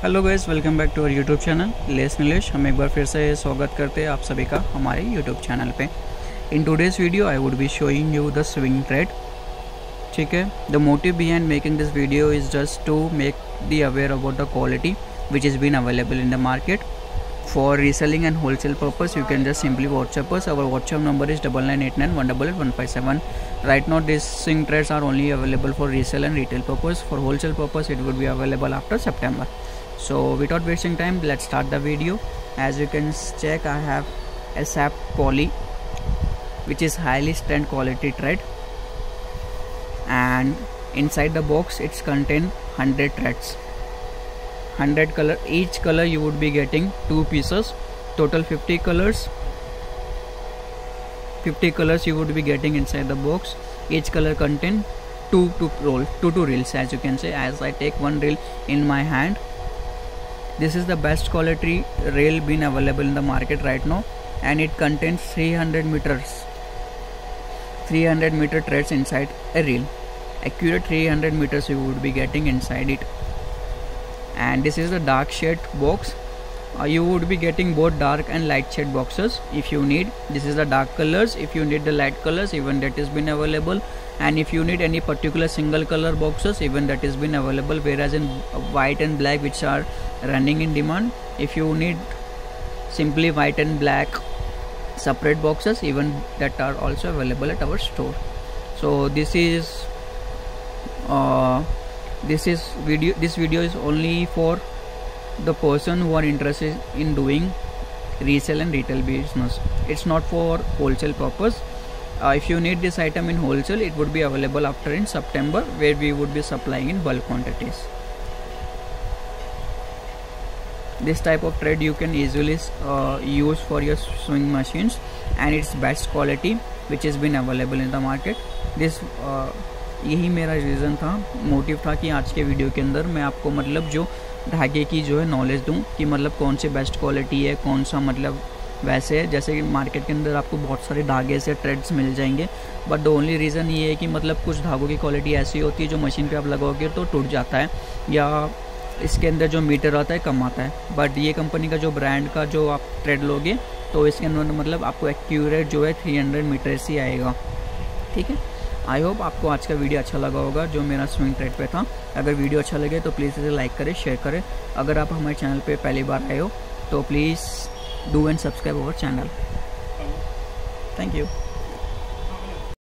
Hello guys, welcome back to our YouTube channel लेस नीलेश। हम एक बार फिर से स्वागत करते हैं आप सभी का हमारे यूट्यूब चैनल पे। In today's video I would be showing you the swing trade. ठीक है, the motive behind making this video is just to make the aware about the quality which is been available in the market for reselling and wholesale purpose. You can just simply WhatsApp us. Our WhatsApp number is 9989188157. Right now these swing trades are only available for resale and retail purpose. For wholesale purpose it would be available after September. So without wasting time, let's start the video. As you can check, I have a SAP Poly which is highly strength quality thread, and inside the box it's contain 100 threads, 100 color. Each color you would be getting 2 pieces, total 50 colors. 50 colors you would be getting inside the box. Each color contain two reels, as you can say. As I take one reel in my hand, this is the best quality reel been available in the market right now, and it contains 300 meter threads inside a reel. Accurate 300 meters you would be getting inside it. And this is the dark shade box. You would be getting both dark and light shade boxes if you need. This is the dark colors. If you need the light colors, even that is been available. And if you need any particular single color boxes, even that is been available. Whereas in white and black, which are running in demand, if you need simply white and black separate boxes, even that are also available at our store. So this video is only for the person who are interested in doing resale and retail business. It's not for wholesale purpose. If you need this item in wholesale, it would be available after in September, where we would be supplying in bulk quantities. This type of thread you can easily use for your sewing machines, and it's best quality which has been available in the market. This यही मेरा reason था, motive था कि आज के video के अंदर मैं आपको मतलब जो धागे की जो है नॉलेज दूं कि मतलब कौन सी बेस्ट क्वालिटी है, कौन सा मतलब वैसे है। जैसे कि मार्केट के अंदर आपको बहुत सारे धागे से थ्रेड्स मिल जाएंगे, बट द ओनली रीज़न ये है कि मतलब कुछ धागों की क्वालिटी ऐसी होती है जो मशीन पे आप लगाओगे तो टूट जाता है, या इसके अंदर जो मीटर आता है कम आता है। बट ये कंपनी का जो ब्रांड का जो आप थ्रेड लोगे तो इसके अंदर मतलब आपको एक्यूरेट जो है 300 मीटर्स ही आएगा। ठीक है, आई होप आपको आज का वीडियो अच्छा लगा होगा जो मेरा स्विंग ट्रेड पे था। अगर वीडियो अच्छा लगे तो प्लीज़ इसे लाइक करें, शेयर करें। अगर आप हमारे चैनल पे पहली बार आए हो तो please do and subscribe our channel. Thank you.